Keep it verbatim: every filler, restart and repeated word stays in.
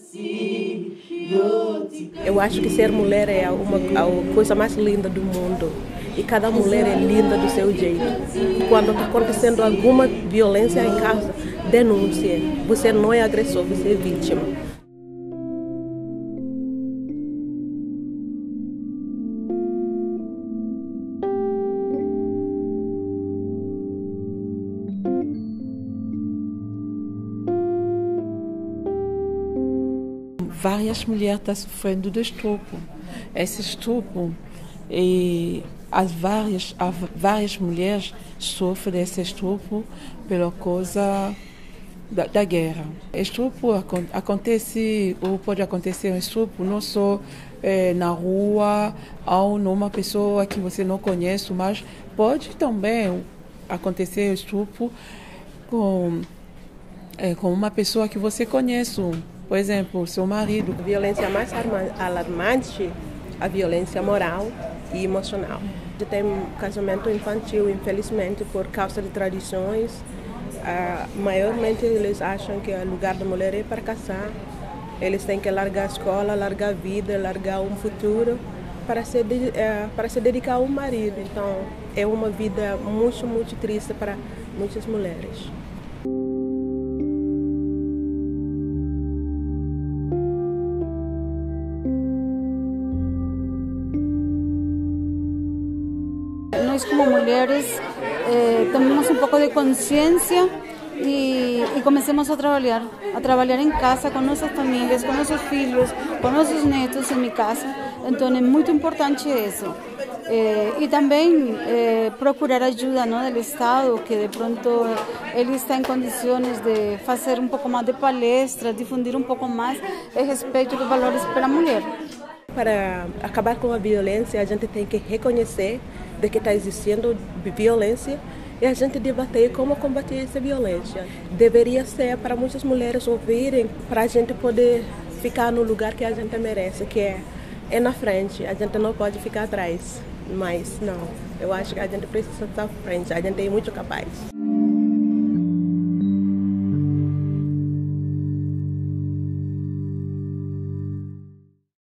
Eu acho que ser mulher é uma, a coisa mais linda do mundo. E cada mulher é linda do seu jeito. Quando está acontecendo alguma violência em casa, denuncie. Você não é agressor, você é vítima. Várias mulheres estão sofrendo de estupro. Esse estupro, e as várias, as várias mulheres sofrem esse estupro pela causa da, da guerra. Estupro acontece, ou pode acontecer um estupro não só é, na rua ou numa pessoa que você não conhece, mas pode também acontecer estupro com, é, com uma pessoa que você conhece. Por exemplo, seu marido. A violência mais alarmante, a violência moral e emocional. Tem casamento infantil, infelizmente, por causa de tradições. Uh, maiormente eles acham que o lugar da mulher é para casar. Eles têm que largar a escola, largar a vida, largar um futuro para se, uh, para se dedicar ao marido. Então, é uma vida muito, muito triste para muitas mulheres. Nós como mulheres eh, tomemos um pouco de consciência e, e comecemos a trabalhar, a trabalhar em casa com nossas famílias, com nossos filhos, com nossos netos, em minha casa. Então é muito importante isso. Eh, e também eh, procurar ajuda, não, do Estado, que de pronto ele está em condições de fazer um pouco mais de palestras, difundir um pouco mais a respeito dos valores para a mulher. Para acabar com a violência, a gente tem que reconhecer de que está existindo violência e a gente debater como combater essa violência. Deveria ser para muitas mulheres ouvirem, para a gente poder ficar no lugar que a gente merece, que é, é na frente. A gente não pode ficar atrás, mas não. Eu acho que a gente precisa estar à frente, a gente é muito capaz.